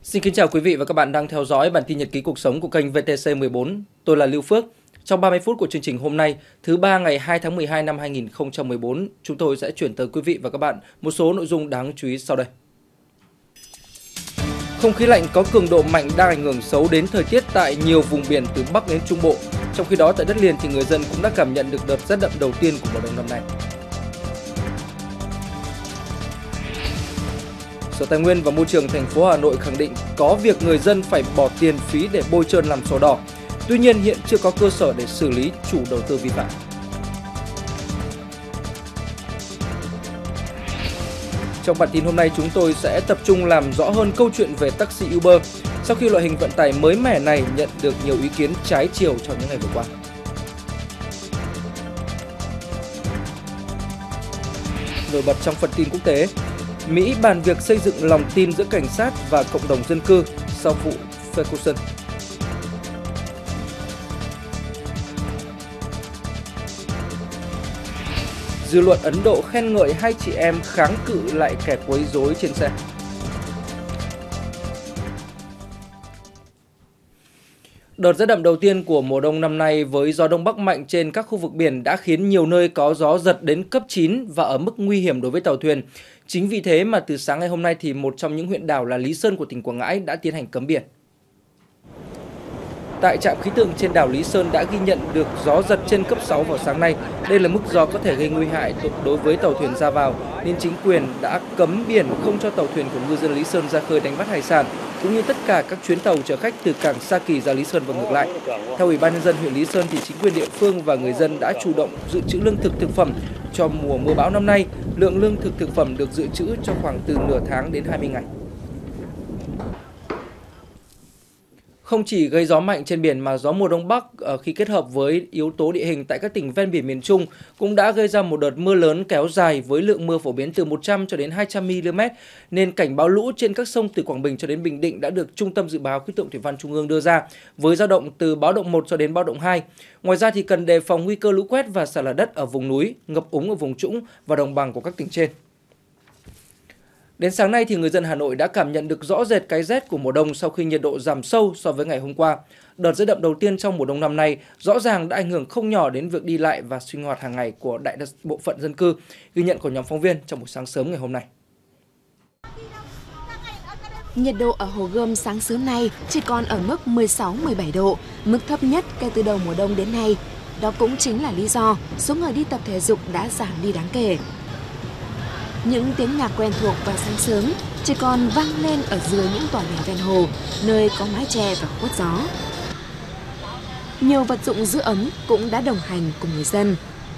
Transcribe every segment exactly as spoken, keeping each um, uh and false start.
Xin kính chào quý vị và các bạn đang theo dõi bản tin nhật ký cuộc sống của kênh vê tê xê mười bốn. Tôi là Lưu Phước. Trong ba mươi phút của chương trình hôm nay, thứ ba ngày hai tháng mười hai năm hai nghìn không trăm mười bốn, chúng tôi sẽ chuyển tới quý vị và các bạn một số nội dung đáng chú ý sau đây. Không khí lạnh có cường độ mạnh đang ảnh hưởng xấu đến thời tiết tại nhiều vùng biển từ Bắc đến Trung Bộ. Trong khi đó tại đất liền thì người dân cũng đã cảm nhận được đợt rét đậm đầu tiên của mùa đông năm nay. Sở Tài nguyên và Môi trường thành phố Hà Nội khẳng định có việc người dân phải bỏ tiền phí để bôi trơn làm sổ đỏ. Tuy nhiên hiện chưa có cơ sở để xử lý chủ đầu tư vi phạm. Trong bản tin hôm nay chúng tôi sẽ tập trung làm rõ hơn câu chuyện về taxi Uber sau khi loại hình vận tải mới mẻ này nhận được nhiều ý kiến trái chiều trong những ngày vừa qua. Nổi bật trong phần tin quốc tế, Mỹ bàn việc xây dựng lòng tin giữa cảnh sát và cộng đồng dân cư sau vụ Ferguson. Dư luận Ấn Độ khen ngợi hai chị em kháng cự lại kẻ quấy rối trên xe. Đợt rét đậm đầu tiên của mùa đông năm nay với gió đông bắc mạnh trên các khu vực biển đã khiến nhiều nơi có gió giật đến cấp chín và ở mức nguy hiểm đối với tàu thuyền. Chính vì thế mà từ sáng ngày hôm nay thì một trong những huyện đảo là Lý Sơn của tỉnh Quảng Ngãi đã tiến hành cấm biển. Tại trạm khí tượng trên đảo Lý Sơn đã ghi nhận được gió giật trên cấp sáu vào sáng nay. Đây là mức gió có thể gây nguy hại đối với tàu thuyền ra vào, nên chính quyền đã cấm biển không cho tàu thuyền của ngư dân Lý Sơn ra khơi đánh bắt hải sản, cũng như tất cả các chuyến tàu chở khách từ cảng Sa Kỳ ra Lý Sơn và ngược lại. Theo Ủy ban nhân dân huyện Lý Sơn thì chính quyền địa phương và người dân đã chủ động dự trữ lương thực thực phẩm cho mùa mưa bão năm nay. Lượng lương thực thực phẩm được dự trữ cho khoảng từ nửa tháng đến hai mươi ngày. Không chỉ gây gió mạnh trên biển mà gió mùa đông bắc khi kết hợp với yếu tố địa hình tại các tỉnh ven biển miền Trung cũng đã gây ra một đợt mưa lớn kéo dài với lượng mưa phổ biến từ một trăm cho đến hai trăm mi-li-mét, nên cảnh báo lũ trên các sông từ Quảng Bình cho đến Bình Định đã được Trung tâm Dự báo Khí tượng Thủy văn Trung ương đưa ra với dao động từ báo động một cho đến báo động hai. Ngoài ra thì cần đề phòng nguy cơ lũ quét và sạt lở đất ở vùng núi, ngập úng ở vùng trũng và đồng bằng của các tỉnh trên. Đến sáng nay thì người dân Hà Nội đã cảm nhận được rõ rệt cái rét của mùa đông sau khi nhiệt độ giảm sâu so với ngày hôm qua. Đợt rét đậm đầu tiên trong mùa đông năm nay rõ ràng đã ảnh hưởng không nhỏ đến việc đi lại và sinh hoạt hàng ngày của đại bộ phận dân cư, ghi nhận của nhóm phóng viên trong buổi sáng sớm ngày hôm nay. Nhiệt độ ở Hồ Gươm sáng sớm nay chỉ còn ở mức mười sáu mười bảy độ, mức thấp nhất kể từ đầu mùa đông đến nay. Đó cũng chính là lý do số người đi tập thể dục đã giảm đi đáng kể. Những tiếng nhạc quen thuộc vào sáng sớm chỉ còn vang lên ở dưới những tòa nhà ven hồ, nơi có mái che và khuất gió. Nhiều vật dụng giữ ấm cũng đã đồng hành cùng người dân.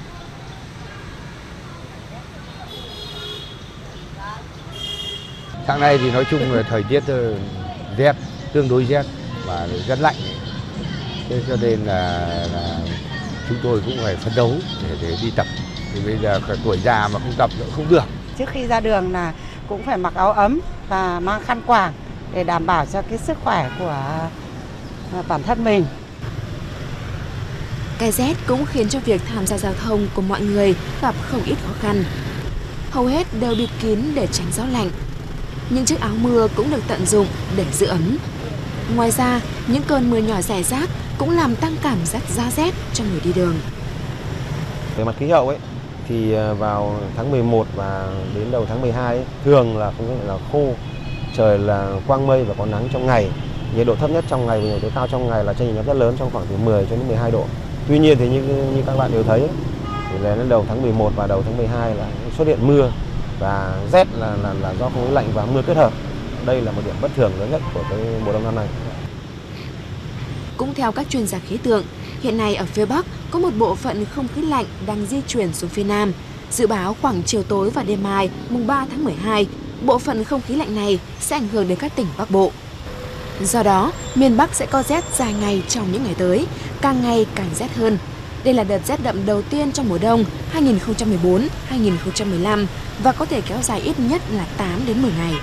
Sáng nay thì nói chung là thời tiết rét, tương đối rét và rất lạnh. Thế cho nên là, là chúng tôi cũng phải phấn đấu để, để đi tập. Thì bây giờ tuổi già mà không tập nữa không được. Trước khi ra đường là cũng phải mặc áo ấm và mang khăn quàng để đảm bảo cho cái sức khỏe của bản thân mình. Cái rét cũng khiến cho việc tham gia giao thông của mọi người gặp không ít khó khăn. Hầu hết đều bịt kín để tránh gió lạnh. Những chiếc áo mưa cũng được tận dụng để giữ ấm. Ngoài ra, những cơn mưa nhỏ rải rác cũng làm tăng cảm giác giá rét cho người đi đường. Về mặt khí hậu ấy thì vào tháng mười một và đến đầu tháng mười hai ấy, thường là không là khô, trời là quang mây và có nắng trong ngày. Nhiệt độ thấp nhất trong ngày và nhiệt độ cao trong ngày là chênh lệch rất lớn, trong khoảng từ mười cho đến mười hai độ. Tuy nhiên thì như như các bạn đều thấy ấy, thì là đến đầu tháng mười một và đầu tháng mười hai là xuất hiện mưa và rét là là, là do không khí lạnh và mưa kết hợp. Đây là một điểm bất thường lớn nhất của cái mùa đông năm nay. Cũng theo các chuyên gia khí tượng, hiện nay ở phía Bắc có một bộ phận không khí lạnh đang di chuyển xuống phía Nam. Dự báo khoảng chiều tối và đêm mai, mùng ba tháng mười hai, bộ phận không khí lạnh này sẽ ảnh hưởng đến các tỉnh Bắc Bộ. Do đó, miền Bắc sẽ có rét dài ngày trong những ngày tới, càng ngày càng rét hơn. Đây là đợt rét đậm đầu tiên trong mùa đông hai nghìn không trăm mười bốn hai nghìn không trăm mười lăm và có thể kéo dài ít nhất là tám đến mười ngày.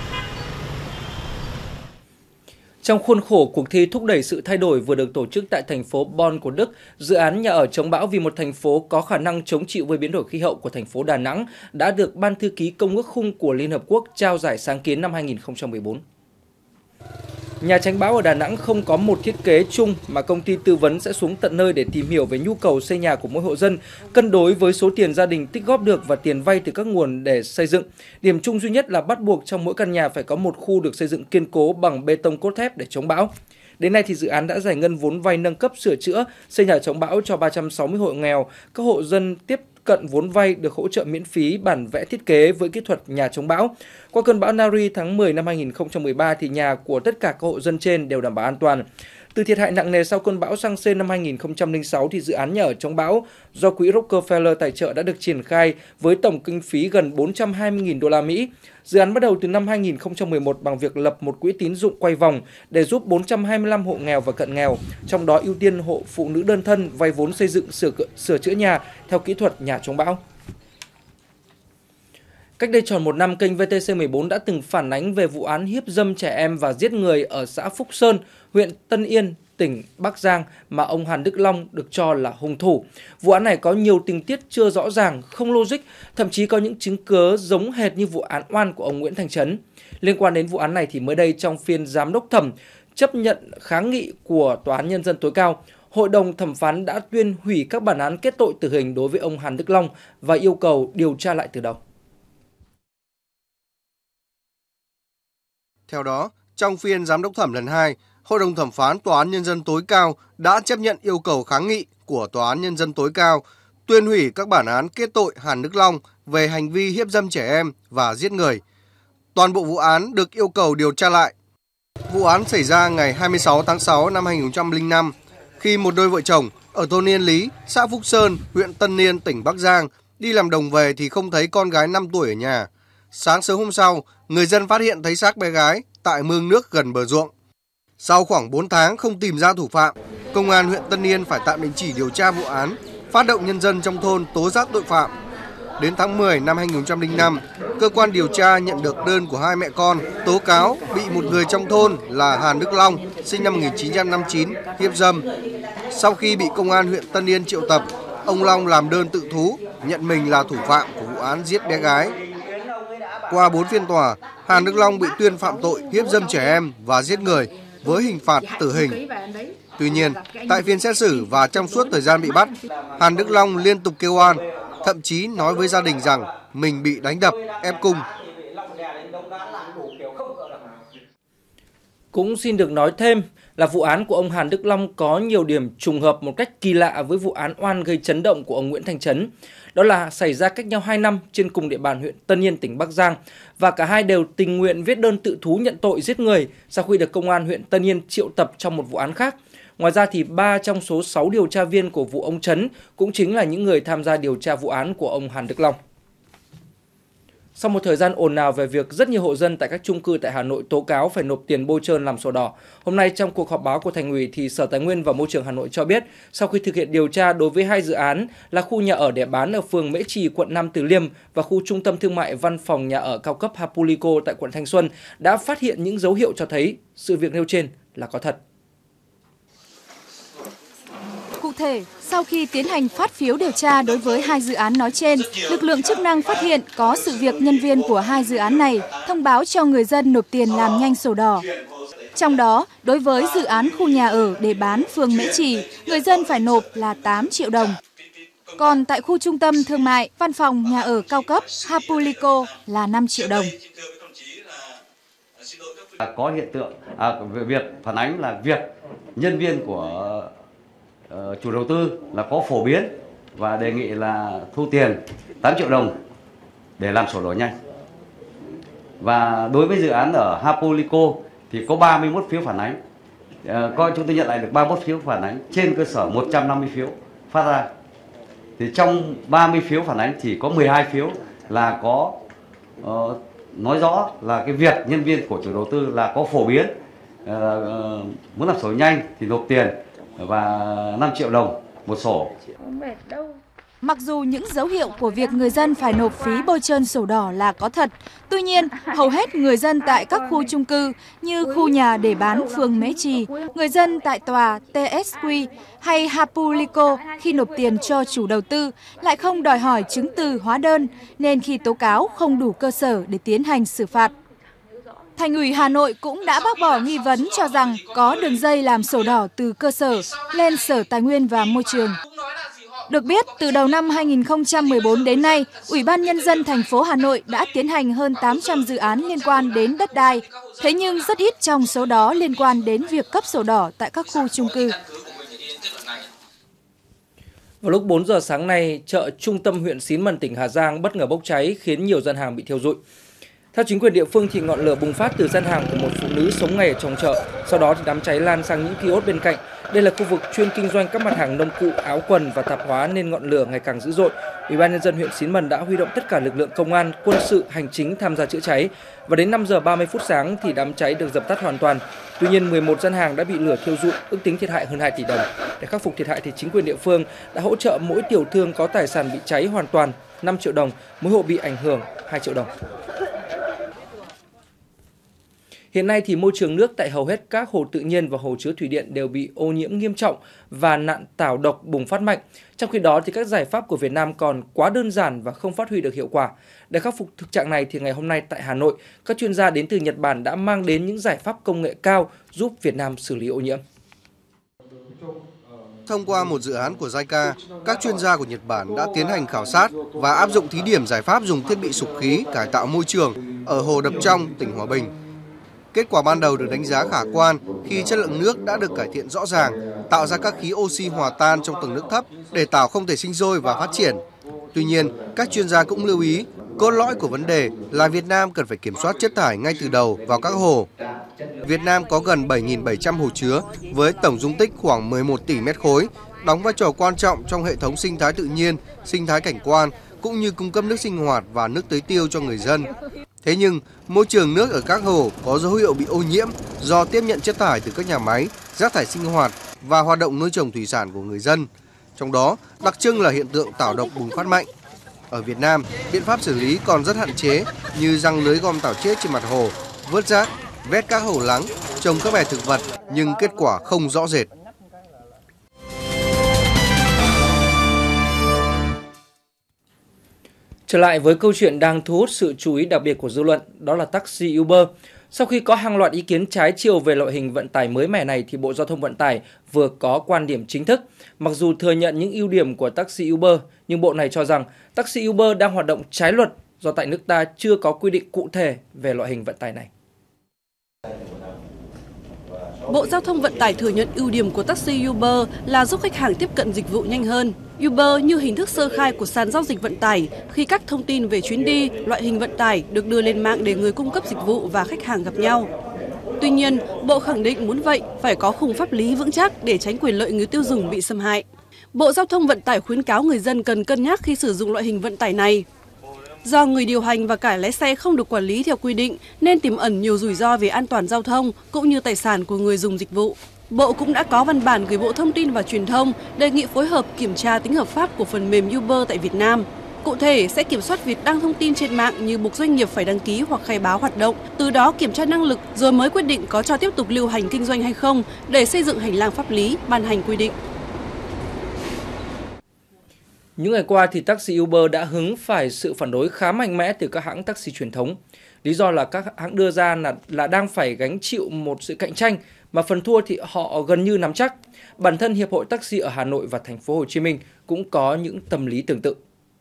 Trong khuôn khổ cuộc thi thúc đẩy sự thay đổi vừa được tổ chức tại thành phố Bonn của Đức, dự án nhà ở chống bão vì một thành phố có khả năng chống chịu với biến đổi khí hậu của thành phố Đà Nẵng đã được Ban thư ký Công ước Khung của Liên Hợp Quốc trao giải sáng kiến năm hai nghìn không trăm mười bốn. Nhà tránh bão ở Đà Nẵng không có một thiết kế chung mà công ty tư vấn sẽ xuống tận nơi để tìm hiểu về nhu cầu xây nhà của mỗi hộ dân, cân đối với số tiền gia đình tích góp được và tiền vay từ các nguồn để xây dựng. Điểm chung duy nhất là bắt buộc trong mỗi căn nhà phải có một khu được xây dựng kiên cố bằng bê tông cốt thép để chống bão. Đến nay thì dự án đã giải ngân vốn vay nâng cấp sửa chữa, xây nhà chống bão cho ba trăm sáu mươi hộ nghèo. Các hộ dân tiếp cận vốn vay được hỗ trợ miễn phí bản vẽ thiết kế với kỹ thuật nhà chống bão. Qua cơn bão Nari tháng mười năm hai nghìn không trăm mười ba thì nhà của tất cả các hộ dân trên đều đảm bảo an toàn. Từ thiệt hại nặng nề sau cơn bão Sang Sên năm hai nghìn không trăm lẻ sáu thì dự án nhà ở chống bão do quỹ Rockefeller tài trợ đã được triển khai với tổng kinh phí gần bốn trăm hai mươi nghìn đô la Mỹ. Dự án bắt đầu từ năm hai nghìn không trăm mười một bằng việc lập một quỹ tín dụng quay vòng để giúp bốn trăm hai mươi lăm hộ nghèo và cận nghèo, trong đó ưu tiên hộ phụ nữ đơn thân vay vốn xây dựng sửa, sửa chữa nhà theo kỹ thuật nhà chống bão. Cách đây tròn một năm, kênh vê tê xê mười bốn đã từng phản ánh về vụ án hiếp dâm trẻ em và giết người ở xã Phúc Sơn, huyện Tân Yên, tỉnh Bắc Giang mà ông Hàn Đức Long được cho là hung thủ. Vụ án này có nhiều tình tiết chưa rõ ràng, không logic, thậm chí có những chứng cứ giống hệt như vụ án oan của ông Nguyễn Thanh Trấn. Liên quan đến vụ án này thì mới đây trong phiên giám đốc thẩm chấp nhận kháng nghị của Tòa án Nhân dân tối cao, Hội đồng thẩm phán đã tuyên hủy các bản án kết tội tử hình đối với ông Hàn Đức Long và yêu cầu điều tra lại từ đầu. Theo đó, trong phiên giám đốc thẩm lần hai, Hội đồng thẩm phán Tòa án Nhân dân tối cao đã chấp nhận yêu cầu kháng nghị của Tòa án Nhân dân tối cao, tuyên hủy các bản án kết tội Hàn Đức Long về hành vi hiếp dâm trẻ em và giết người. Toàn bộ vụ án được yêu cầu điều tra lại. Vụ án xảy ra ngày hai mươi sáu tháng sáu năm hai nghìn không trăm lẻ năm, khi một đôi vợ chồng ở thôn Yên Lý, xã Phúc Sơn, huyện Tân Yên, tỉnh Bắc Giang đi làm đồng về thì không thấy con gái năm tuổi ở nhà. Sáng sớm hôm sau, người dân phát hiện thấy xác bé gái tại mương nước gần bờ ruộng. Sau khoảng bốn tháng không tìm ra thủ phạm, Công an huyện Tân Yên phải tạm đình chỉ điều tra vụ án, phát động nhân dân trong thôn tố giác tội phạm. Đến tháng mười năm hai nghìn không trăm lẻ năm, cơ quan điều tra nhận được đơn của hai mẹ con tố cáo bị một người trong thôn là Hàn Đức Long, sinh năm một nghìn chín trăm năm mươi chín, hiếp dâm. Sau khi bị Công an huyện Tân Yên triệu tập, ông Long làm đơn tự thú, nhận mình là thủ phạm của vụ án giết bé gái. Qua bốn phiên tòa, Hàn Đức Long bị tuyên phạm tội hiếp dâm trẻ em và giết người với hình phạt tử hình. Tuy nhiên, tại phiên xét xử và trong suốt thời gian bị bắt, Hàn Đức Long liên tục kêu oan, thậm chí nói với gia đình rằng mình bị đánh đập, ép cung. Cũng xin được nói thêm là vụ án của ông Hàn Đức Long có nhiều điểm trùng hợp một cách kỳ lạ với vụ án oan gây chấn động của ông Nguyễn Thanh Trấn. Đó là xảy ra cách nhau hai năm trên cùng địa bàn huyện Tân Yên, tỉnh Bắc Giang, và cả hai đều tình nguyện viết đơn tự thú nhận tội giết người sau khi được Công an huyện Tân Yên triệu tập trong một vụ án khác. Ngoài ra thì ba trong số sáu điều tra viên của vụ ông Trấn cũng chính là những người tham gia điều tra vụ án của ông Hàn Đức Long. Sau một thời gian ồn ào về việc rất nhiều hộ dân tại các chung cư tại Hà Nội tố cáo phải nộp tiền bôi trơn làm sổ đỏ, hôm nay trong cuộc họp báo của Thành ủy thì Sở Tài nguyên và Môi trường Hà Nội cho biết sau khi thực hiện điều tra đối với hai dự án là khu nhà ở để bán ở phường Mễ Trì, quận Nam Từ Liêm và khu trung tâm thương mại văn phòng nhà ở cao cấp Hapulico tại quận Thanh Xuân đã phát hiện những dấu hiệu cho thấy sự việc nêu trên là có thật. Cụ thể, sau khi tiến hành phát phiếu điều tra đối với hai dự án nói trên, lực lượng chức năng phát hiện có sự việc nhân viên của hai dự án này thông báo cho người dân nộp tiền làm nhanh sổ đỏ. Trong đó, đối với dự án khu nhà ở để bán phường Mễ Trì, người dân phải nộp là tám triệu đồng. Còn tại khu trung tâm thương mại, văn phòng nhà ở cao cấp Hapulico là năm triệu đồng. Có hiện tượng, à, việc phản ánh là việc nhân viên của uh, chủ đầu tư là có phổ biến và đề nghị là thu tiền tám triệu đồng để làm sổ đỏ nhanh. Và đối với dự án ở Hapulico thì có ba mươi mốt phiếu phản ánh. Uh, coi chúng tôi nhận lại được ba mươi mốt phiếu phản ánh trên cơ sở một trăm năm mươi phiếu phát ra. Thì trong ba mươi phiếu phản ánh thì có mười hai phiếu là có uh, nói rõ là cái việc nhân viên của chủ đầu tư là có phổ biến uh, uh, muốn làm sổ nhanh thì nộp tiền và năm triệu đồng một sổ. Mặc dù những dấu hiệu của việc người dân phải nộp phí bôi trơn sổ đỏ là có thật, tuy nhiên hầu hết người dân tại các khu chung cư như khu nhà để bán phường Mễ Trì, người dân tại tòa tê ét quy hay Hapulico khi nộp tiền cho chủ đầu tư lại không đòi hỏi chứng từ hóa đơn, nên khi tố cáo không đủ cơ sở để tiến hành xử phạt. Thành ủy Hà Nội cũng đã bác bỏ nghi vấn cho rằng có đường dây làm sổ đỏ từ cơ sở lên Sở Tài nguyên và Môi trường. Được biết, từ đầu năm hai nghìn không trăm mười bốn đến nay, Ủy ban Nhân dân thành phố Hà Nội đã tiến hành hơn tám trăm dự án liên quan đến đất đai. Thế nhưng rất ít trong số đó liên quan đến việc cấp sổ đỏ tại các khu chung cư. Vào lúc bốn giờ sáng nay, chợ trung tâm huyện Xín Mần, tỉnh Hà Giang bất ngờ bốc cháy khiến nhiều gian hàng bị thiêu rụi. Theo chính quyền địa phương thì ngọn lửa bùng phát từ gian hàng của một phụ nữ sống ngày ở trong chợ. Sau đó thì đám cháy lan sang những kiosk bên cạnh. Đây là khu vực chuyên kinh doanh các mặt hàng nông cụ, áo quần và tạp hóa nên ngọn lửa ngày càng dữ dội. Ủy ban Nhân dân huyện Xín Mần đã huy động tất cả lực lượng công an, quân sự, hành chính tham gia chữa cháy. Và đến năm giờ ba mươi phút sáng thì đám cháy được dập tắt hoàn toàn. Tuy nhiên mười một gian hàng đã bị lửa thiêu rụi, ước tính thiệt hại hơn hai tỷ đồng. Để khắc phục thiệt hại thì chính quyền địa phương đã hỗ trợ mỗi tiểu thương có tài sản bị cháy hoàn toàn năm triệu đồng, mỗi hộ bị ảnh hưởng hai triệu đồng. Hiện nay thì môi trường nước tại hầu hết các hồ tự nhiên và hồ chứa thủy điện đều bị ô nhiễm nghiêm trọng và nạn tảo độc bùng phát mạnh. Trong khi đó thì các giải pháp của Việt Nam còn quá đơn giản và không phát huy được hiệu quả. Để khắc phục thực trạng này thì ngày hôm nay tại Hà Nội, các chuyên gia đến từ Nhật Bản đã mang đến những giải pháp công nghệ cao giúp Việt Nam xử lý ô nhiễm. Thông qua một dự án của JICA, các chuyên gia của Nhật Bản đã tiến hành khảo sát và áp dụng thí điểm giải pháp dùng thiết bị sục khí cải tạo môi trường ở hồ Đập Trong, tỉnh Hòa Bình. Kết quả ban đầu được đánh giá khả quan khi chất lượng nước đã được cải thiện rõ ràng, tạo ra các khí oxy hòa tan trong tầng nước thấp để tảo không thể sinh sôi và phát triển. Tuy nhiên, các chuyên gia cũng lưu ý, cốt lõi của vấn đề là Việt Nam cần phải kiểm soát chất thải ngay từ đầu vào các hồ. Việt Nam có gần bảy nghìn bảy trăm hồ chứa với tổng dung tích khoảng mười một tỷ mét khối, đóng vai trò quan trọng trong hệ thống sinh thái tự nhiên, sinh thái cảnh quan cũng như cung cấp nước sinh hoạt và nước tưới tiêu cho người dân. Thế nhưng, môi trường nước ở các hồ có dấu hiệu bị ô nhiễm do tiếp nhận chất thải từ các nhà máy, rác thải sinh hoạt và hoạt động nuôi trồng thủy sản của người dân. Trong đó, đặc trưng là hiện tượng tảo độc bùng phát mạnh. Ở Việt Nam, biện pháp xử lý còn rất hạn chế như giăng lưới gom tảo chết trên mặt hồ, vớt rác, vét các hồ lắng, trồng các bè thực vật nhưng kết quả không rõ rệt. Trở lại với câu chuyện đang thu hút sự chú ý đặc biệt của dư luận, đó là taxi Uber. Sau khi có hàng loạt ý kiến trái chiều về loại hình vận tải mới mẻ này thì Bộ Giao thông Vận tải vừa có quan điểm chính thức. Mặc dù thừa nhận những ưu điểm của taxi Uber, nhưng Bộ này cho rằng taxi Uber đang hoạt động trái luật do tại nước ta chưa có quy định cụ thể về loại hình vận tải này. Bộ Giao thông Vận tải thừa nhận ưu điểm của taxi Uber là giúp khách hàng tiếp cận dịch vụ nhanh hơn. Uber như hình thức sơ khai của sàn giao dịch vận tải khi các thông tin về chuyến đi, loại hình vận tải được đưa lên mạng để người cung cấp dịch vụ và khách hàng gặp nhau. Tuy nhiên, Bộ khẳng định muốn vậy phải có khung pháp lý vững chắc để tránh quyền lợi người tiêu dùng bị xâm hại. Bộ Giao thông Vận tải khuyến cáo người dân cần cân nhắc khi sử dụng loại hình vận tải này. Do người điều hành và cả lái xe không được quản lý theo quy định nên tiềm ẩn nhiều rủi ro về an toàn giao thông cũng như tài sản của người dùng dịch vụ. Bộ cũng đã có văn bản gửi Bộ Thông tin và Truyền thông đề nghị phối hợp kiểm tra tính hợp pháp của phần mềm Uber tại Việt Nam. Cụ thể sẽ kiểm soát việc đăng thông tin trên mạng như buộc doanh nghiệp phải đăng ký hoặc khai báo hoạt động, từ đó kiểm tra năng lực rồi mới quyết định có cho tiếp tục lưu hành kinh doanh hay không để xây dựng hành lang pháp lý, ban hành quy định. Những ngày qua thì taxi Uber đã hứng phải sự phản đối khá mạnh mẽ từ các hãng taxi truyền thống. Lý do là các hãng đưa ra là, là đang phải gánh chịu một sự cạnh tranh mà phần thua thì họ gần như nắm chắc. Bản thân Hiệp hội Taxi ở Hà Nội và Thành phố Hồ Chí Minh cũng có những tâm lý tương tự.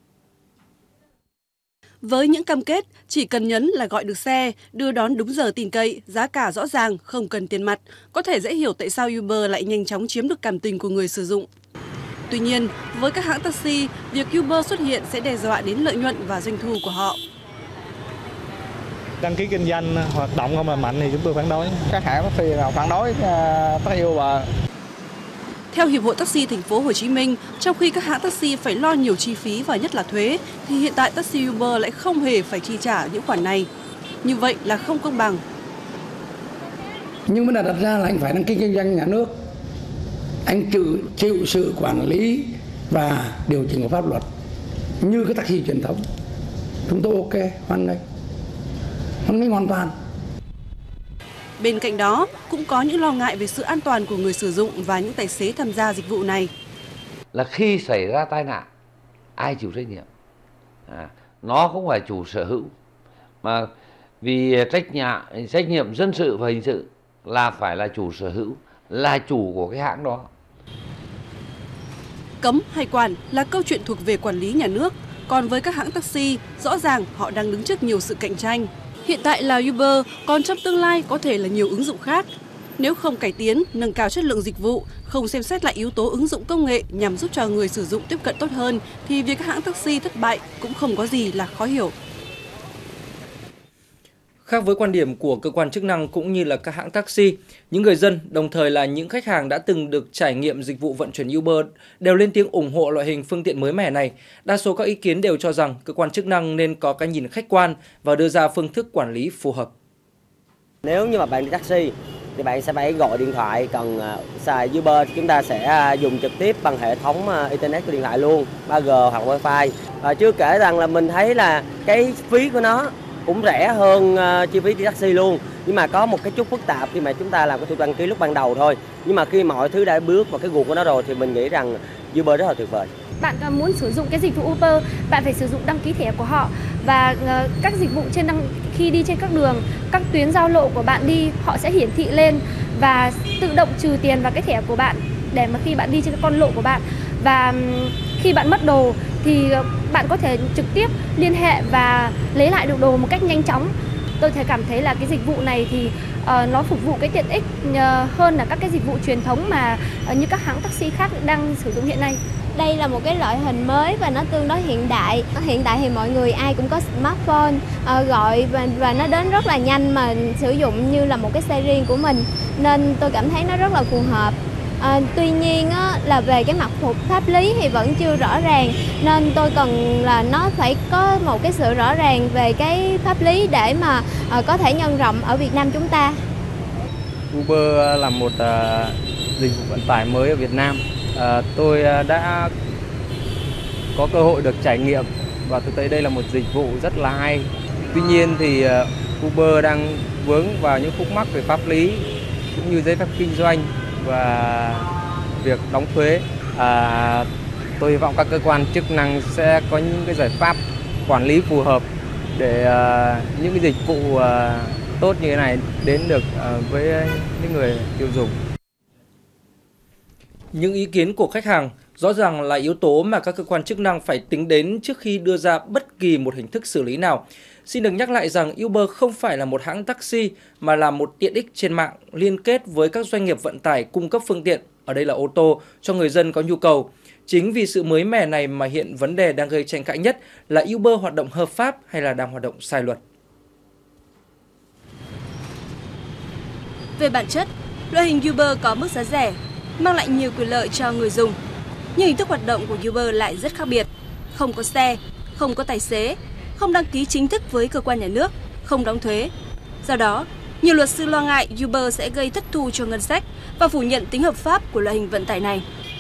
Với những cam kết chỉ cần nhấn là gọi được xe, đưa đón đúng giờ tin cậy, giá cả rõ ràng, không cần tiền mặt, có thể dễ hiểu tại sao Uber lại nhanh chóng chiếm được cảm tình của người sử dụng. Tuy nhiên, với các hãng taxi, việc Uber xuất hiện sẽ đe dọa đến lợi nhuận và doanh thu của họ. Đăng ký kinh doanh hoạt động không là mạnh thì chúng tôi phản đối. Các hãng taxi nào phản đối uh, taxi Uber. Theo Hiệp hội Taxi Thành phố Hồ Chí Minh, trong khi các hãng taxi phải lo nhiều chi phí và nhất là thuế, thì hiện tại taxi Uber lại không hề phải chi trả những khoản này. Như vậy là không công bằng. Nhưng mà đặt ra là anh phải đăng ký kinh doanh nhà nước. Anh chịu, chịu sự quản lý và điều chỉnh của pháp luật như cái taxi truyền thống. Chúng tôi ok, hoan nghênh. Hoan nghênh hoàn toàn. Bên cạnh đó, cũng có những lo ngại về sự an toàn của người sử dụng và những tài xế tham gia dịch vụ này. Là khi xảy ra tai nạn, ai chịu trách nhiệm? À, nó không phải chủ sở hữu, mà Vì trách nhiệm, trách nhiệm dân sự và hình sự là phải là chủ sở hữu, là chủ của cái hãng đó. Cấm hay quản là câu chuyện thuộc về quản lý nhà nước, còn với các hãng taxi, rõ ràng họ đang đứng trước nhiều sự cạnh tranh. Hiện tại là Uber, còn trong tương lai có thể là nhiều ứng dụng khác. Nếu không cải tiến, nâng cao chất lượng dịch vụ, không xem xét lại yếu tố ứng dụng công nghệ nhằm giúp cho người sử dụng tiếp cận tốt hơn, thì việc các hãng taxi thất bại cũng không có gì là khó hiểu. Khác với quan điểm của cơ quan chức năng cũng như là các hãng taxi, những người dân, đồng thời là những khách hàng đã từng được trải nghiệm dịch vụ vận chuyển Uber đều lên tiếng ủng hộ loại hình phương tiện mới mẻ này. Đa số các ý kiến đều cho rằng cơ quan chức năng nên có cái nhìn khách quan và đưa ra phương thức quản lý phù hợp. Nếu như mà bạn đi taxi thì bạn sẽ phải gọi điện thoại, còn xài Uber chúng ta sẽ dùng trực tiếp bằng hệ thống internet của điện thoại luôn, ba G hoặc Wi-Fi. Và chưa kể rằng là mình thấy là cái phí của nó cũng rẻ hơn uh, chi phí đi taxi luôn, nhưng mà có một cái chút phức tạp khi mà chúng ta làm cái thủ tục đăng ký lúc ban đầu thôi, nhưng mà khi mọi thứ đã bước vào cái guồng của nó rồi thì mình nghĩ rằng Uber rất là tuyệt vời. Bạn muốn sử dụng cái dịch vụ Uber, bạn phải sử dụng đăng ký thẻ của họ, và uh, các dịch vụ trên đăng khi đi trên các đường, các tuyến giao lộ của bạn đi, họ sẽ hiển thị lên và tự động trừ tiền vào cái thẻ của bạn để mà khi bạn đi trên cái con lộ của bạn. Và um, khi bạn mất đồ thì bạn có thể trực tiếp liên hệ và lấy lại được đồ một cách nhanh chóng. Tôi thể cảm thấy là cái dịch vụ này thì uh, nó phục vụ cái tiện ích uh, hơn là các cái dịch vụ truyền thống mà uh, như các hãng taxi khác đang sử dụng hiện nay. Đây là một cái loại hình mới và nó tương đối hiện đại. Hiện tại thì mọi người ai cũng có smartphone, uh, gọi và, và nó đến rất là nhanh mà sử dụng như là một cái xe riêng của mình. Nên tôi cảm thấy nó rất là phù hợp. À, tuy nhiên á, là về cái mặt pháp lý thì vẫn chưa rõ ràng, nên tôi cần là nó phải có một cái sự rõ ràng về cái pháp lý để mà à, có thể nhân rộng ở Việt Nam chúng ta. Uber là một uh, dịch vụ vận tải mới ở Việt Nam. Uh, tôi uh, đã có cơ hội được trải nghiệm và tôi thấy đây là một dịch vụ rất là hay. Tuy nhiên thì uh, Uber đang vướng vào những khúc mắc về pháp lý cũng như giấy phép kinh doanh và việc đóng thuế. À, tôi hy vọng các cơ quan chức năng sẽ có những cái giải pháp quản lý phù hợp để uh, những cái dịch vụ uh, tốt như thế này đến được uh, với những người tiêu dùng. Những ý kiến của khách hàng rõ ràng là yếu tố mà các cơ quan chức năng phải tính đến trước khi đưa ra bất kỳ một hình thức xử lý nào. Xin được nhắc lại rằng Uber không phải là một hãng taxi mà là một tiện ích trên mạng liên kết với các doanh nghiệp vận tải cung cấp phương tiện, ở đây là ô tô, cho người dân có nhu cầu. Chính vì sự mới mẻ này mà hiện vấn đề đang gây tranh cãi nhất là Uber hoạt động hợp pháp hay là đang hoạt động sai luật. Về bản chất, loại hình Uber có mức giá rẻ, mang lại nhiều quyền lợi cho người dùng. Nhưng hình thức hoạt động của Uber lại rất khác biệt. Không có xe, không có tài xế, không đăng ký chính thức với cơ quan nhà nước, không đóng thuế. Do đó, nhiều luật sư lo ngại Uber sẽ gây thất thu cho ngân sách và phủ nhận tính hợp pháp của loại hình vận tải này.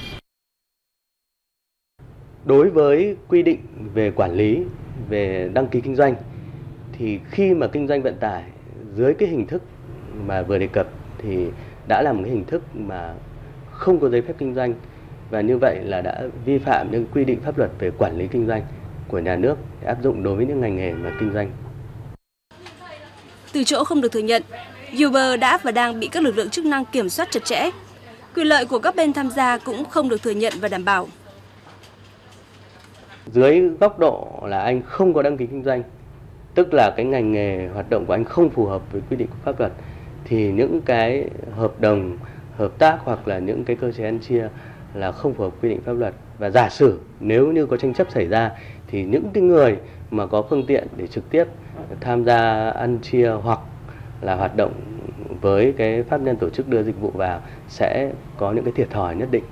Đối với quy định về quản lý, về đăng ký kinh doanh, thì khi mà kinh doanh vận tải dưới cái hình thức mà vừa đề cập thì đã là một cái hình thức mà không có giấy phép kinh doanh, và như vậy là đã vi phạm những quy định pháp luật về quản lý kinh doanh của nhà nước để áp dụng đối với những ngành nghề mà kinh doanh. Từ chỗ không được thừa nhận, Uber đã và đang bị các lực lượng chức năng kiểm soát chặt chẽ. Quyền lợi của các bên tham gia cũng không được thừa nhận và đảm bảo. Dưới góc độ là anh không có đăng ký kinh doanh, tức là cái ngành nghề hoạt động của anh không phù hợp với quy định của pháp luật, thì những cái hợp đồng hợp tác hoặc là những cái cơ chế ăn chia là không phù hợp quy định pháp luật. Và giả sử nếu như có tranh chấp xảy ra thì những cái người mà có phương tiện để trực tiếp tham gia ăn chia hoặc là hoạt động với cái pháp nhân tổ chức đưa dịch vụ vào sẽ có những cái thiệt thòi nhất định.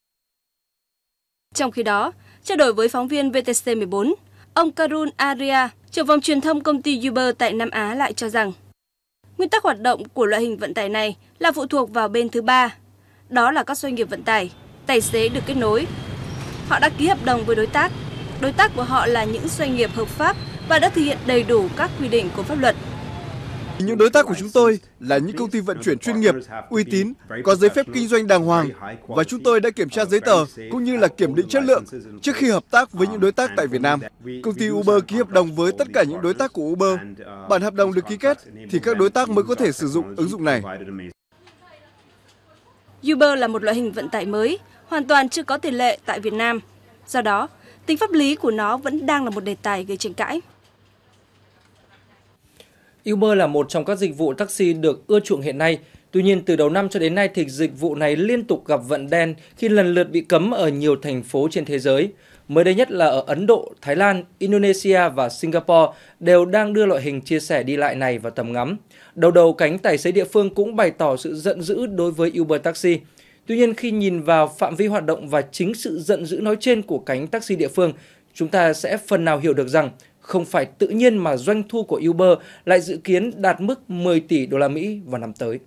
Trong khi đó, trao đổi với phóng viên vê tê xê mười bốn, ông Karun Arya, trưởng phòng truyền thông công ty Uber tại Nam Á lại cho rằng nguyên tắc hoạt động của loại hình vận tải này là phụ thuộc vào bên thứ ba, đó là các doanh nghiệp vận tải, tài xế được kết nối. Họ đã ký hợp đồng với đối tác, đối tác của họ là những doanh nghiệp hợp pháp và đã thực hiện đầy đủ các quy định của pháp luật. Những đối tác của chúng tôi là những công ty vận chuyển chuyên nghiệp, uy tín, có giấy phép kinh doanh đàng hoàng và chúng tôi đã kiểm tra giấy tờ cũng như là kiểm định chất lượng trước khi hợp tác với những đối tác tại Việt Nam. Công ty Uber ký hợp đồng với tất cả những đối tác của Uber. Bản hợp đồng được ký kết thì các đối tác mới có thể sử dụng ứng dụng này. Uber là một loại hình vận tải mới, hoàn toàn chưa có tiền lệ tại Việt Nam. Do đó, tính pháp lý của nó vẫn đang là một đề tài gây tranh cãi. Uber là một trong các dịch vụ taxi được ưa chuộng hiện nay. Tuy nhiên, từ đầu năm cho đến nay thì dịch vụ này liên tục gặp vận đen khi lần lượt bị cấm ở nhiều thành phố trên thế giới. Mới đây nhất là ở Ấn Độ, Thái Lan, Indonesia và Singapore đều đang đưa loại hình chia sẻ đi lại này vào tầm ngắm. Đầu đầu cánh tài xế địa phương cũng bày tỏ sự giận dữ đối với Uber Taxi. Tuy nhiên, khi nhìn vào phạm vi hoạt động và chính sự giận dữ nói trên của cánh taxi địa phương, chúng ta sẽ phần nào hiểu được rằng không phải tự nhiên mà doanh thu của Uber lại dự kiến đạt mức mười tỷ đô la Mỹ vào năm tới.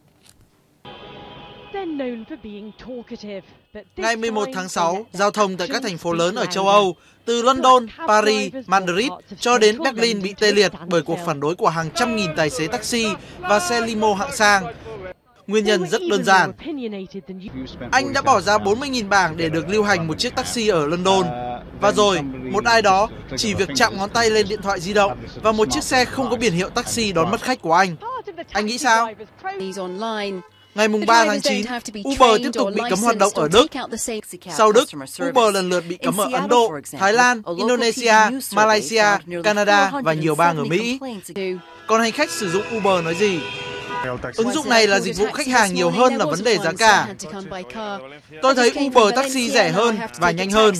Ngày mười một tháng sáu, giao thông tại các thành phố lớn ở châu Âu, từ London, Paris, Madrid cho đến Berlin bị tê liệt bởi cuộc phản đối của hàng trăm nghìn tài xế taxi và xe limo hạng sang. Nguyên nhân rất đơn giản. Anh đã bỏ ra bốn mươi nghìn bảng để được lưu hành một chiếc taxi ở London. Và rồi, một ai đó chỉ việc chạm ngón tay lên điện thoại di động và một chiếc xe không có biển hiệu taxi đón mất khách của anh. Anh nghĩ sao? Ngày ba tháng chín, Uber tiếp tục bị cấm hoạt động ở Đức. Sau Đức, Uber lần lượt bị cấm ở Ấn Độ, Thái Lan, Indonesia, Malaysia, Canada và nhiều bang ở Mỹ. Còn hành khách sử dụng Uber nói gì? Ứng dụng này là dịch vụ khách hàng nhiều hơn là vấn đề giá cả. Tôi thấy Uber Taxi rẻ hơn và nhanh hơn.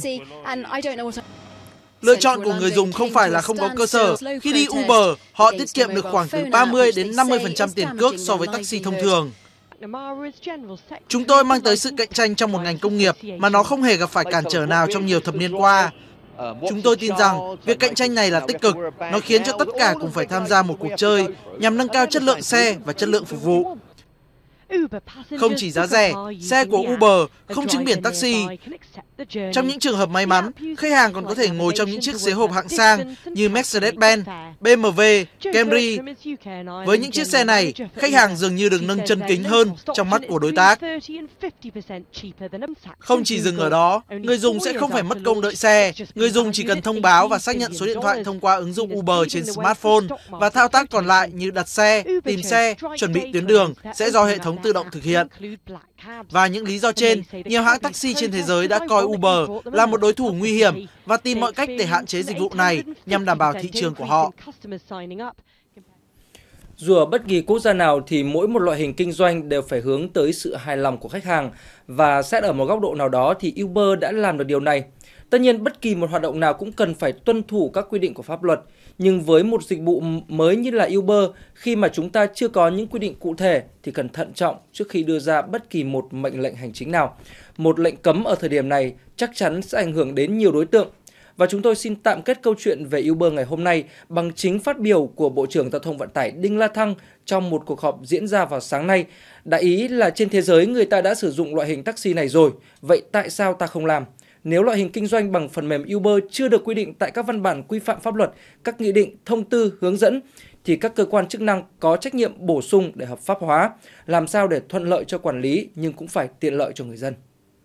Lựa chọn của người dùng không phải là không có cơ sở. Khi đi Uber, họ tiết kiệm được khoảng từ ba mươi đến năm mươi phần trăm tiền cước so với taxi thông thường. Chúng tôi mang tới sự cạnh tranh trong một ngành công nghiệp mà nó không hề gặp phải cản trở nào trong nhiều thập niên qua. Chúng tôi tin rằng việc cạnh tranh này là tích cực, nó khiến cho tất cả cùng phải tham gia một cuộc chơi nhằm nâng cao chất lượng xe và chất lượng phục vụ. Không chỉ giá rẻ, xe của Uber không chứng biển taxi. Trong những trường hợp may mắn, khách hàng còn có thể ngồi trong những chiếc xế hộp hạng sang như Mercedes-Benz, B M W, Camry. Với những chiếc xe này, khách hàng dường như được nâng chân kính hơn trong mắt của đối tác. Không chỉ dừng ở đó, người dùng sẽ không phải mất công đợi xe. Người dùng chỉ cần thông báo và xác nhận số điện thoại thông qua ứng dụng Uber trên smartphone và thao tác còn lại như đặt xe, tìm xe, chuẩn bị tuyến đường sẽ do hệ thống tự động thực hiện. Và những lý do trên, nhiều hãng taxi trên thế giới đã coi Uber là một đối thủ nguy hiểm và tìm mọi cách để hạn chế dịch vụ này nhằm đảm bảo thị trường của họ. Dù ở bất kỳ quốc gia nào thì mỗi một loại hình kinh doanh đều phải hướng tới sự hài lòng của khách hàng, và xét ở một góc độ nào đó thì Uber đã làm được điều này. Tất nhiên, bất kỳ một hoạt động nào cũng cần phải tuân thủ các quy định của pháp luật. Nhưng với một dịch vụ mới như là Uber, khi mà chúng ta chưa có những quy định cụ thể thì cần thận trọng trước khi đưa ra bất kỳ một mệnh lệnh hành chính nào. Một lệnh cấm ở thời điểm này chắc chắn sẽ ảnh hưởng đến nhiều đối tượng. Và chúng tôi xin tạm kết câu chuyện về Uber ngày hôm nay bằng chính phát biểu của Bộ trưởng Giao thông Vận tải Đinh La Thăng trong một cuộc họp diễn ra vào sáng nay. Đại ý là trên thế giới người ta đã sử dụng loại hình taxi này rồi, vậy tại sao ta không làm? Nếu loại hình kinh doanh bằng phần mềm Uber chưa được quy định tại các văn bản quy phạm pháp luật, các nghị định, thông tư, hướng dẫn, thì các cơ quan chức năng có trách nhiệm bổ sung để hợp pháp hóa, làm sao để thuận lợi cho quản lý nhưng cũng phải tiện lợi cho người dân.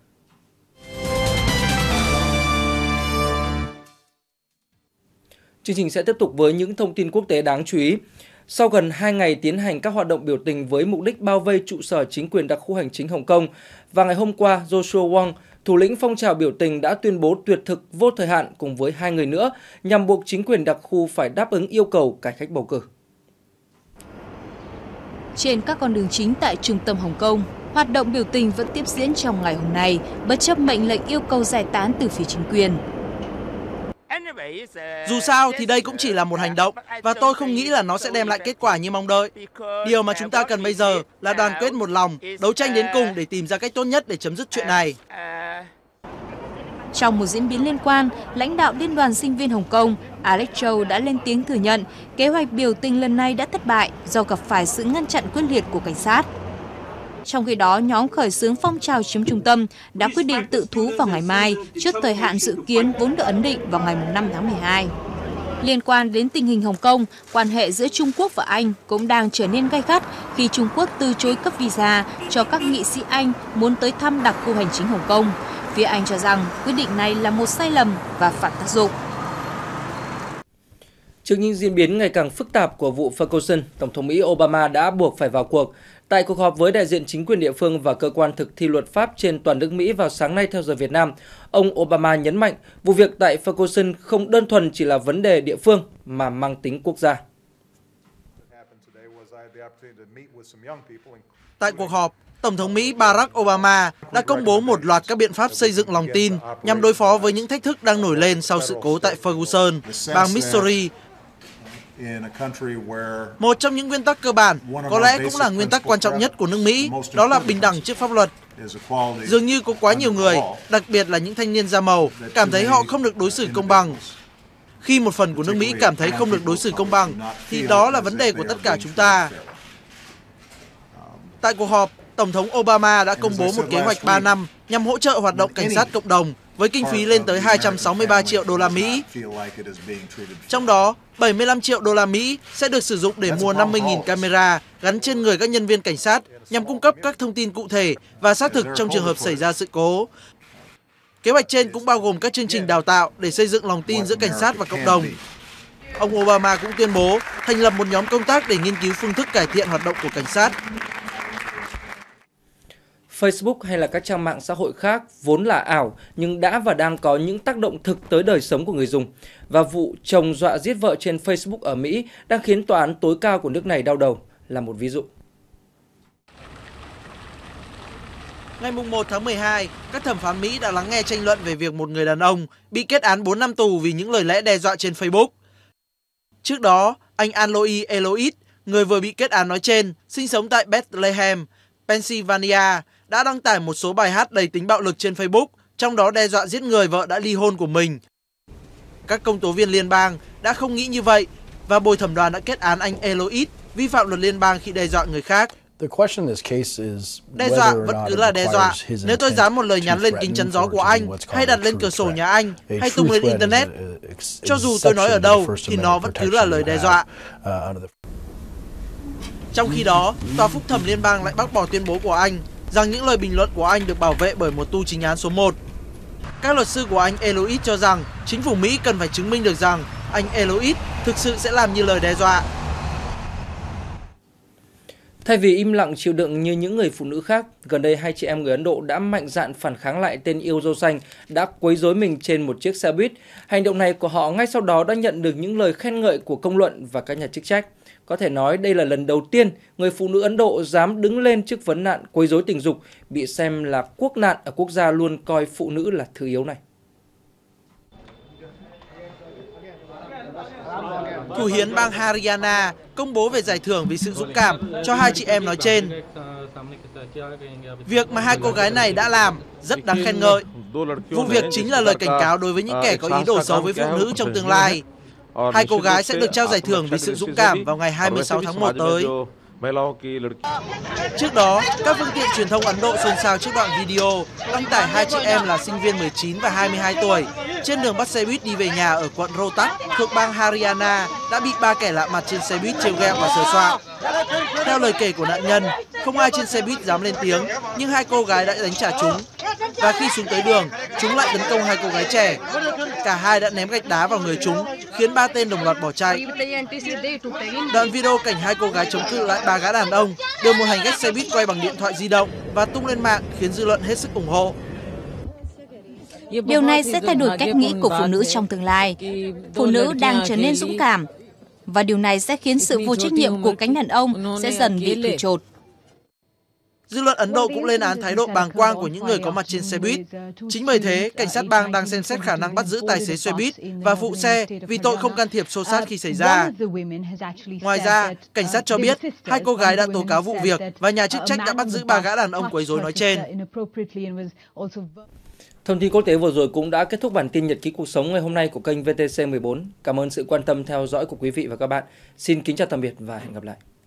Chương trình sẽ tiếp tục với những thông tin quốc tế đáng chú ý. Sau gần hai ngày tiến hành các hoạt động biểu tình với mục đích bao vây trụ sở chính quyền đặc khu hành chính Hồng Kông, và ngày hôm qua, Joshua Wong, thủ lĩnh phong trào biểu tình đã tuyên bố tuyệt thực vô thời hạn cùng với hai người nữa nhằm buộc chính quyền đặc khu phải đáp ứng yêu cầu cải cách bầu cử. Trên các con đường chính tại trung tâm Hồng Kông, hoạt động biểu tình vẫn tiếp diễn trong ngày hôm nay, bất chấp mệnh lệnh yêu cầu giải tán từ phía chính quyền. Dù sao thì đây cũng chỉ là một hành động và tôi không nghĩ là nó sẽ đem lại kết quả như mong đợi. Điều mà chúng ta cần bây giờ là đoàn kết một lòng, đấu tranh đến cùng để tìm ra cách tốt nhất để chấm dứt chuyện này. Trong một diễn biến liên quan, lãnh đạo Liên đoàn Sinh viên Hồng Kông, Alex Chow đã lên tiếng thừa nhận kế hoạch biểu tình lần này đã thất bại do gặp phải sự ngăn chặn quyết liệt của cảnh sát. Trong khi đó, nhóm khởi xướng phong trào chiếm trung tâm đã quyết định tự thú vào ngày mai trước thời hạn dự kiến vốn được ấn định vào ngày năm tháng mười hai. Liên quan đến tình hình Hồng Kông, quan hệ giữa Trung Quốc và Anh cũng đang trở nên gay gắt khi Trung Quốc từ chối cấp visa cho các nghị sĩ Anh muốn tới thăm đặc khu hành chính Hồng Kông. Phía Anh cho rằng quyết định này là một sai lầm và phản tác dụng. Trước những diễn biến ngày càng phức tạp của vụ Ferguson, Tổng thống Mỹ Obama đã buộc phải vào cuộc. Tại cuộc họp với đại diện chính quyền địa phương và cơ quan thực thi luật pháp trên toàn nước Mỹ vào sáng nay theo giờ Việt Nam, ông Obama nhấn mạnh vụ việc tại Ferguson không đơn thuần chỉ là vấn đề địa phương mà mang tính quốc gia. Tại cuộc họp, Tổng thống Mỹ Barack Obama đã công bố một loạt các biện pháp xây dựng lòng tin nhằm đối phó với những thách thức đang nổi lên sau sự cố tại Ferguson, bang Missouri. Một trong những nguyên tắc cơ bản, có lẽ cũng là nguyên tắc quan trọng nhất của nước Mỹ, đó là bình đẳng trước pháp luật. Dường như có quá nhiều người, đặc biệt là những thanh niên da màu, cảm thấy họ không được đối xử công bằng. Khi một phần của nước Mỹ cảm thấy không được đối xử công bằng, thì đó là vấn đề của tất cả chúng ta. Tại cuộc họp, Tổng thống Obama đã công bố một kế hoạch ba năm nhằm hỗ trợ hoạt động cảnh sát cộng đồng với kinh phí lên tới hai trăm sáu mươi ba triệu đô la Mỹ. Trong đó, bảy mươi lăm triệu đô la Mỹ sẽ được sử dụng để mua năm mươi nghìn camera gắn trên người các nhân viên cảnh sát nhằm cung cấp các thông tin cụ thể và xác thực trong trường hợp xảy ra sự cố. Kế hoạch trên cũng bao gồm các chương trình đào tạo để xây dựng lòng tin giữa cảnh sát và cộng đồng. Ông Obama cũng tuyên bố thành lập một nhóm công tác để nghiên cứu phương thức cải thiện hoạt động của cảnh sát. Facebook hay là các trang mạng xã hội khác vốn là ảo nhưng đã và đang có những tác động thực tới đời sống của người dùng. Và vụ chồng dọa giết vợ trên Facebook ở Mỹ đang khiến tòa án tối cao của nước này đau đầu là một ví dụ. Ngày một tháng mười hai, các thẩm phán Mỹ đã lắng nghe tranh luận về việc một người đàn ông bị kết án bốn năm tù vì những lời lẽ đe dọa trên Facebook. Trước đó, anh Aloy Eloit, người vừa bị kết án nói trên, sinh sống tại Bethlehem, Pennsylvania, đã đăng tải một số bài hát đầy tính bạo lực trên Facebook, trong đó đe dọa giết người vợ đã ly hôn của mình. Các công tố viên liên bang đã không nghĩ như vậy và bồi thẩm đoàn đã kết án anh Eloit vi phạm luật liên bang khi đe dọa người khác. Đe dọa vẫn cứ là đe dọa. Nếu tôi dán một lời nhắn lên kính chắn gió của anh, hay đặt lên cửa sổ nhà anh, hay tung lên Internet, cho dù tôi nói ở đâu thì nó vẫn cứ là lời đe dọa. Trong khi đó, Tòa Phúc thẩm Liên bang lại bác bỏ tuyên bố của anh rằng những lời bình luận của anh được bảo vệ bởi một tu chính án số một. Các luật sư của anh Eloit cho rằng chính phủ Mỹ cần phải chứng minh được rằng anh Eloit thực sự sẽ làm như lời đe dọa. Thay vì im lặng chịu đựng như những người phụ nữ khác, gần đây hai chị em người Ấn Độ đã mạnh dạn phản kháng lại tên yêu dâu xanh đã quấy rối mình trên một chiếc xe buýt. Hành động này của họ ngay sau đó đã nhận được những lời khen ngợi của công luận và các nhà chức trách. Có thể nói đây là lần đầu tiên người phụ nữ Ấn Độ dám đứng lên trước vấn nạn quấy rối tình dục, bị xem là quốc nạn ở quốc gia luôn coi phụ nữ là thứ yếu này. Thủ hiến bang Haryana công bố về giải thưởng vì sự dũng cảm cho hai chị em nói trên. Việc mà hai cô gái này đã làm rất đáng khen ngợi. Vụ việc chính là lời cảnh cáo đối với những kẻ có ý đồ xấu với phụ nữ trong tương lai. Hai cô gái sẽ được trao giải thưởng vì sự dũng cảm vào ngày hai mươi sáu tháng một tới. Trước đó, các phương tiện truyền thông Ấn Độ xôn xao trước đoạn video đăng tải hai chị em là sinh viên mười chín và hai mươi hai tuổi trên đường bắt xe buýt đi về nhà ở quận Rohtak thuộc bang Haryana đã bị ba kẻ lạ mặt trên xe buýt trêu ghẹo và sờ soạng. Theo lời kể của nạn nhân, không ai trên xe buýt dám lên tiếng, nhưng hai cô gái đã đánh trả chúng. Và khi xuống tới đường, chúng lại tấn công hai cô gái trẻ. Cả hai đã ném gạch đá vào người chúng, khiến ba tên đồng loạt bỏ chạy. Đoạn video cảnh hai cô gái chống cự lại ba gã đàn ông được một hành khách xe buýt quay bằng điện thoại di động và tung lên mạng khiến dư luận hết sức ủng hộ. Điều này sẽ thay đổi cách nghĩ của phụ nữ trong tương lai. Phụ nữ đang trở nên dũng cảm. Và điều này sẽ khiến sự vô trách nhiệm của cánh đàn ông sẽ dần bị thổi chột. Dư luận Ấn Độ cũng lên án thái độ bàng quang của những người có mặt trên xe buýt. Chính bởi thế, cảnh sát bang đang xem xét khả năng bắt giữ tài xế xe buýt và phụ xe vì tội không can thiệp xô xát khi xảy ra. Ngoài ra, cảnh sát cho biết hai cô gái đã tố cáo vụ việc và nhà chức trách đã bắt giữ ba gã đàn ông quấy rối nói trên. Thông tin quốc tế vừa rồi cũng đã kết thúc bản tin nhật ký cuộc sống ngày hôm nay của kênh vê tê xê mười bốn. Cảm ơn sự quan tâm theo dõi của quý vị và các bạn. Xin kính chào tạm biệt và hẹn gặp lại.